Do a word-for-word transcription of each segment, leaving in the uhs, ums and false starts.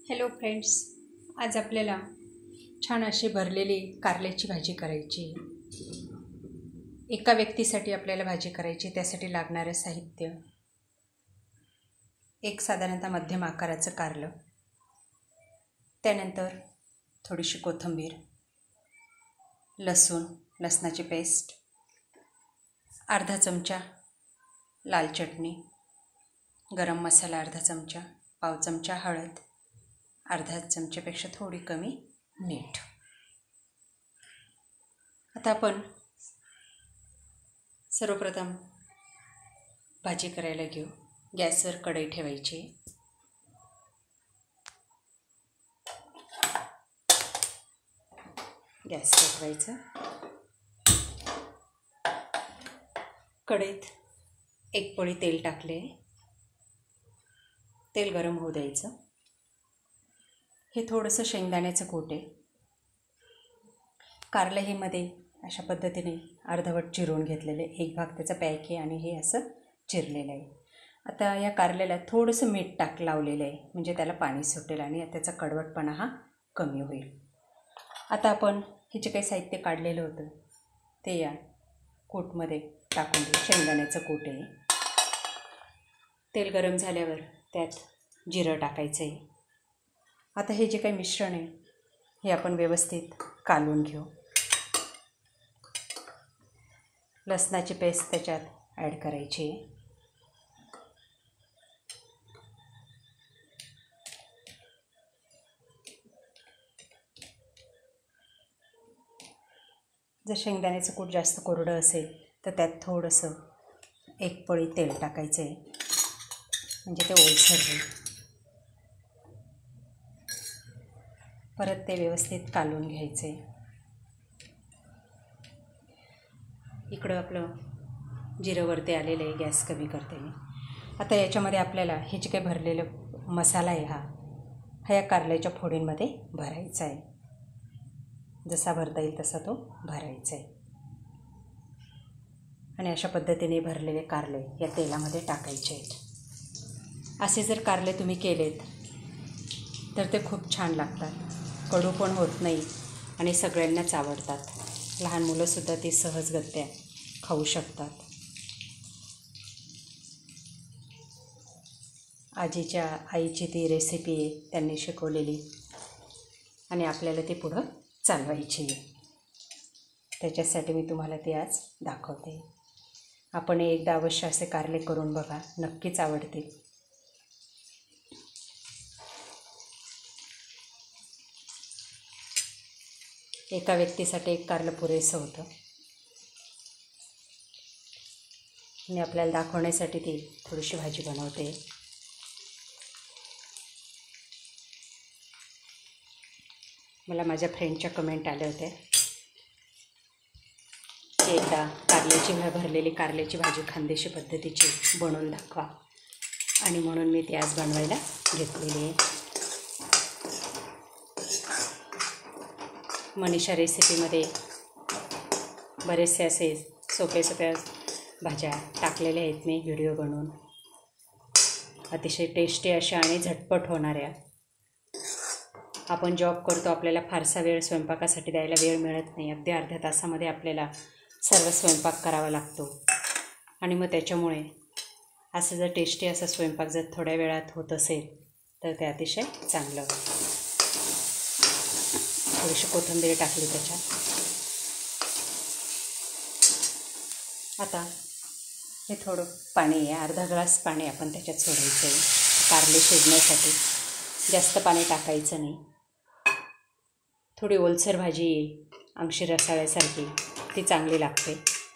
Hello friends, आज आपल्याला छान अशी भरलेली कारल्याची भाजी करायची. एका व्यक्तीसाठी आपल्याला भाजी करायची. त्यासाठी लागणारं साहित्य: एक साधारणतः मध्यम आकाराचं कारलं, त्यानंतर थोडीशी कोथिंबीर, लसूण, लसणाची पेस्ट, अर्धा चमचा लाल चटणी, गरम मसाला अर्धा चमचा, पाव चमचा हळद, अर्धा चमच्यापेक्षा थोडी कमी मीठ. आता आपण सर्वप्रथम भाजी करायला घेऊ. गॅसवर कढई ठेवायची. गॅस पेटवायचा. कढईत एक पळी तेल टाकले. तेल गरम होऊ द्यायचं. हे थोडंसं शेंगदाण्याचं कूट आहे. कारलं हे मध्ये अशा पद्धतीने अर्धवट चिरून घेतलेले, एक भाग त्याचा पॅक आहे आणि हे असं चिरलेलं आहे. आता या कारल्याला थोडंसं मीठ टाक लावलेलं आहे, म्हणजे त्याला पाणी सुटेल आणि त्याचा कडवटपणा हा कमी होईल. आता आपण हे जे काही साहित्य काढलेलं होतं ते या कूटमध्ये टाकून देऊ. शेंगदाण्याचं कूट आहे. तेल गरम झाल्यावर त्यात जिरं टाकायचं आहे. आता हे जे काही मिश्रण आहे हे आपण व्यवस्थित कालवून घेऊ. लसणाची पेस्ट त्याच्यात ॲड करायची आहे. जर शेंगदाण्याचं कूट जास्त कोरडं असेल तर त्यात थोडंसं एक पळी तेल टाकायचं आहे, म्हणजे ते ओलसर होईल. परत ते व्यवस्थित कालवून घ्यायचे. इकडं आपलं जिरं वरती आलेलं आहे. गॅस कमी करते मी. आता याच्यामध्ये आपल्याला हे जे काही भरलेलं मसाला आहे हा हा या कारल्याच्या फोडींमध्ये भरायचा आहे. जसा भरता येईल तसा तो भरायचा आहे. आणि अशा पद्धतीने भरलेले कारले या तेलामध्ये टाकायचे आहेत. असे जर कारले तुम्ही केलेत तर ते खूप छान लागतात. कडू पण होत नाही आणि सगळ्यांनाच आवडतात. लहान मुलंसुद्धा ती सहजगत्या खाऊ शकतात. आजीच्या आईची ती रेसिपी आहे, त्यांनी शिकवलेली, आणि आपल्याला ती पुढं चालवायची आहे. त्याच्यासाठी मी तुम्हाला ती आज दाखवते. आपण एकदा अवश्य असे कारले करून बघा, नक्कीच आवडतील. एका व्यक्तीसाठी एक कारलं पुरेसं होतं. मी आपल्याला दाखवण्यासाठी ती थोडीशी भाजी बनवते. मला माझ्या फ्रेंडच्या कमेंट आल्या होत्या की एकदा कारल्याची भरलेली कारल्याची भाजी खानदेशी पद्धतीची बनवून दाखवा, आणि म्हणून मी ती आज बनवायला घेतलेली आहे. मनीषा रेसिपीमध्ये बरेचसे असे सोप्या सोप्या भाज्या टाकलेल्या आहेत मी व्हिडिओ बनवून. अतिशय टेस्टी अशा आणि झटपट होणाऱ्या. आपण जॉब करतो, आपल्याला फारसा वेळ स्वयंपाकासाठी द्यायला वेळ मिळत नाही. अगदी अर्ध्या तासामध्ये आपल्याला सर्व स्वयंपाक करावा लागतो, आणि मग त्याच्यामुळे असं जर टेस्टी असा स्वयंपाक जर थोड्या वेळात होत असेल तर ते अतिशय चांगलं. थोडीशी कोथिंबीर टाकली त्याच्यात. आता हे थोडं पाणी आहे, अर्धा ग्लास पाणी आपण त्याच्यात सोडायचं आहे कारले शिजण्यासाठी. जास्त पाणी टाकायचं नाही. थोडी ओलसर भाजी आहे, अंशी रसाळ्यासारखी, ती चांगली लागते.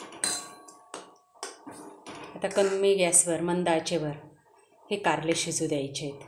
आता कमी गॅसवर मंद आचेवर हे कारले शिजू द्यायचे आहेत.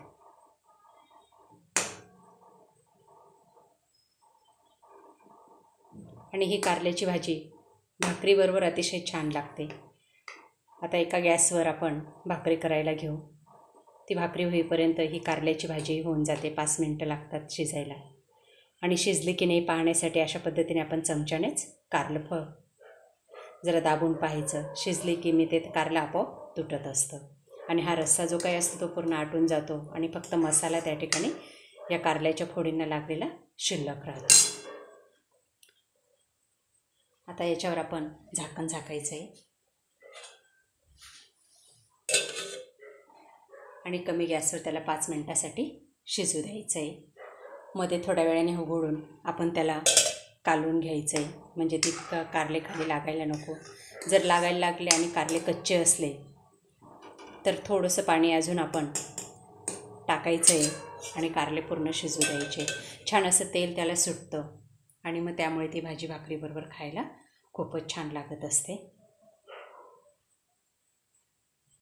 आणि ही कारल्याची भाजी भाकरीबरोबर अतिशय छान लागते. आता एका गॅसवर आपण भाकरी करायला घेऊ. ती भाकरी होईपर्यंत ही कारल्याची भाजी होऊन जाते. पाच मिनटं लागतात शिजायला. आणि शिजली की नाही पाहण्यासाठी अशा पद्धतीने आपण चमच्यानेच कारलं फ जरा दाबून पाहायचं. शिजली की मी ते कारलं आपोआप तुटत असतं. आणि हा रस्सा जो काही असतो तो पूर्ण आटून जातो आणि फक्त मसाला त्या ठिकाणी या कारल्याच्या फोडींना लागलेला शिल्लक राहतो. आता याच्यावर आपण झाकण झाकायचं आहे आणि कमी गॅसवर त्याला पाच मिनटासाठी शिजू द्यायचं आहे. मध्ये थोड्या वेळाने उघडून आपण त्याला कालवून घ्यायचं आहे, म्हणजे ती कारले खाली लागायला नको. जर लागायला लागले आणि कारले कच्चे असले तर थोडंसं पाणी अजून आपण टाकायचं आहे आणि कारले पूर्ण शिजू द्यायचे. छान असं तेल त्याला सुटतं आणि मग त्यामुळे ती भाजी भाकरीबरोबर खायला खूपच छान लागत असते.